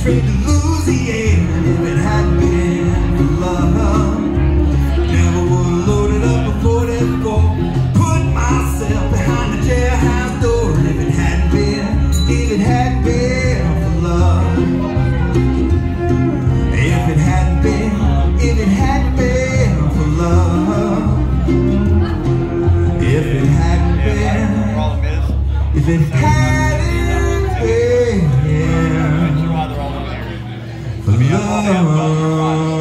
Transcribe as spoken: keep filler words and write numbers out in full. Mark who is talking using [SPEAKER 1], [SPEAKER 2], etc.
[SPEAKER 1] straight to Louisiana. If it hadn't been for love, never would have loaded up a forty-four, put myself behind the jailhouse door. If it hadn't been, if it hadn't been for love, if it hadn't been, if it hadn't been for love, if it hadn't been, if it hadn't been for love.